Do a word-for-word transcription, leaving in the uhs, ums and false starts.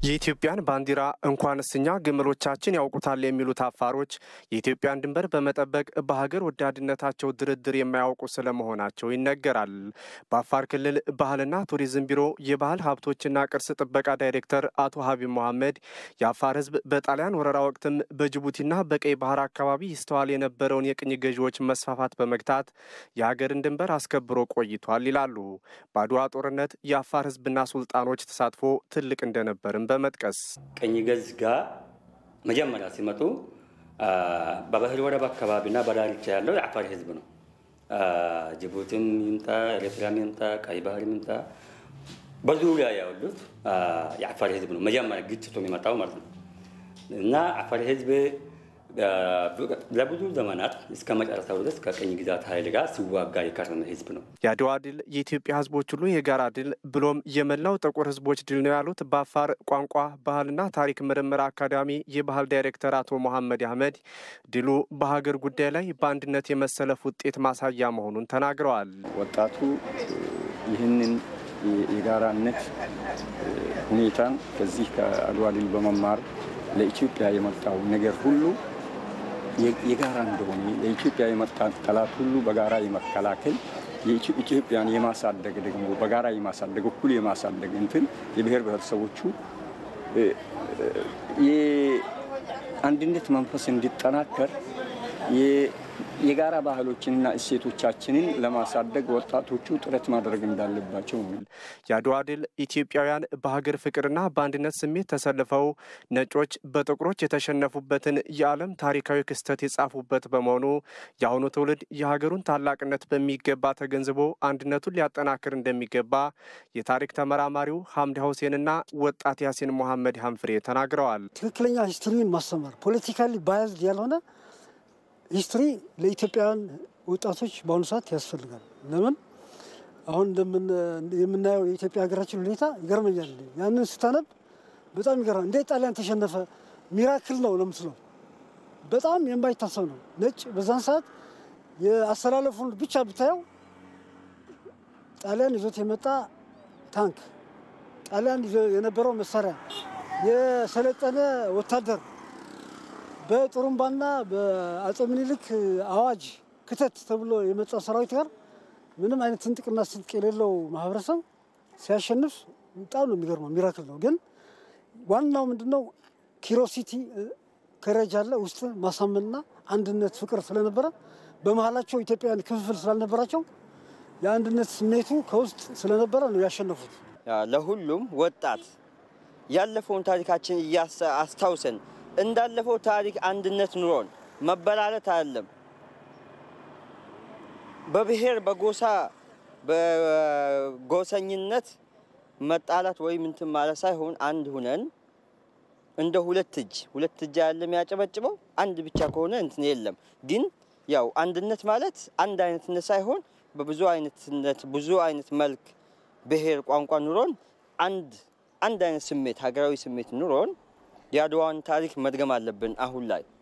የኢትዮጵያን ባንዲራ እንኳንስ እኛ ግመሎቻችን ያውቁታል የሚሉት አፋሮች የኢትዮጵያን ድንበር በመጠበቅ በሀገር ወዳድነታቸው ድርድር የማያውቁ ስለመሆናቸው ይነገራል። በአፋር ክልል ባህልና ቱሪዝም ቢሮ የባህል ሀብቶችና ቅርስ ጥበቃ ዳይሬክተር አቶ ሀቢብ መሐመድ የአፋር ሕዝብ በጣሊያን ወረራ ወቅትም በጅቡቲና በቀይ ባህር አካባቢ ይስተዋል የነበረውን የቅኝ ገዢዎች መስፋፋት በመግታት የሀገርን ድንበር አስከብሮ ቆይቷል ይላሉ። በአድዋ ጦርነት የአፋር ሕዝብና ሱልጣኖች ተሳትፎ ትልቅ እንደነበርም በመጥቀስ ቀኝ ገዝ ጋር መጀመሪያ ሲመጡ በባህር ወደብ አካባቢና በዳርቻ ያለው የአፋር ሕዝብ ነው። ጅቡቲም ይምጣ ኤርትራም ይምጣ ቀይ ባህርም ይምጣ በዙሪያ ያሉት የአፋር ሕዝብ ነው። መጀመሪያ ግጭቱ የሚመጣው ማለት ነው እና አፋር ሕዝብ ለብዙ ዘመናት እስከ መጨረሻው ድረስ ከቀኝ ግዛት ኃይል ጋር ሲዋጋ የከረመ ሕዝብ ነው። የአድዋ ድል የኢትዮጵያ ሕዝቦች ሁሉ የጋራ ድል ብሎም የመላው ጥቁር ሕዝቦች ድል ነው ያሉት በአፋር ቋንቋ ባህልና ታሪክ ምርምር አካዳሚ የባህል ዳይሬክተር አቶ መሐመድ አህመድ ድሉ በሀገር ጉዳይ ላይ በአንድነት የመሰለፍ ውጤት ማሳያ መሆኑን ተናግረዋል። ወጣቱ ይህንን የጋራነት ሁኔታን ከዚህ ከአድዋ ድል በመማር ለኢትዮጵያ የመጣው ነገር ሁሉ የጋራ እንደሆነ ለኢትዮጵያ የመጣን ጠላት ሁሉ በጋራ የመከላከል የኢትዮጵያን የማሳደግ ደግሞ በጋራ የማሳደግ እኩል የማሳደግ እንትን የብሔር ብሔረሰቦቹ የአንድነት መንፈስ እንዲጠናከር የጋራ ባህሎችንና እሴቶቻችንን ለማሳደግ ወጣቶቹ ጥረት ማድረግ እንዳለባቸው ነው። የአድዋ ድል ኢትዮጵያውያን በሀገር ፍቅርና በአንድነት ስሜት ተሰልፈው ነጮች በጥቁሮች የተሸነፉበትን የዓለም ታሪካዊ ክስተት የጻፉበት በመሆኑ የአሁኑ ትውልድ የሀገሩን ታላቅነት በሚገባ ተገንዝቦ አንድነቱን ሊያጠናክር እንደሚገባ የታሪክ ተመራማሪው ሐምድ ሁሴንና ወጣት ያሲን መሐመድ ሀንፍሬ ተናግረዋል። ትክክለኛ ሂስትሪን ማስተማር ፖለቲካሊ ባያዝድ ያልሆነ ሂስትሪ ለኢትዮጵያውያን ወጣቶች በአሁኑ ሰዓት ያስፈልጋል። ለምን አሁን እንደምን የምናየው የኢትዮጵያ ሀገራችን ሁኔታ ይገርመኛል። ያንን ስታነብ በጣም ይገርማል። እንዴት ጣሊያን ተሸነፈ? ሚራክል ነው ለምትለው በጣም የማይታሰብ ነው። ነጭ በዛን ሰዓት የአሰላለፉን ብቻ ብታየው ጣሊያን ይዞት የመጣ ታንክ፣ ጣሊያን ይዞ የነበረው መሳሪያ፣ የሰለጠነ ወታደር በጥሩምባና በአጼ ምኒልክ አዋጅ ክተት ተብሎ የመጣ ሰራዊት ጋር ምንም አይነት ስንጥቅና ስንጥቅ የሌለው ማህበረሰብ ሲያሸንፍ በጣም ነው የሚገርመው። ሚራክል ነው። ግን ዋናው ምንድነው ኪሮሲቲ ከረጅ አለ ውስጥ ማሳመንና አንድነት ፍቅር ስለነበረ በመሃላቸው ኢትዮጵያውያን ክፍፍል ስላልነበራቸው የአንድነት ስሜቱ ከውስጥ ስለነበረ ነው ያሸነፉት። ለሁሉም ወጣት ያለፈውን ታሪካችን እያስታውሰን እንዳለፈው ታሪክ አንድነት ኑሮን መበላለት አይደለም በብሔር በጎሳ በጎሰኝነት መጣላት ወይ እንትን ማለት ሳይሆን አንድ ሆነን እንደ ሁለት እጅ ሁለት እጅ ያለ የሚያጨበጭበው አንድ ብቻ ከሆነ እንትን የለም። ግን ያው አንድነት ማለት አንድ አይነትነት ሳይሆን በብዙ አይነትነት ብዙ አይነት መልክ ብሔር ቋንቋ ኑሮን አንድ አንድ አይነት ስሜት ሀገራዊ ስሜት ኑሮን የአድዋን ታሪክ መድገም አለብን አሁን ላይ።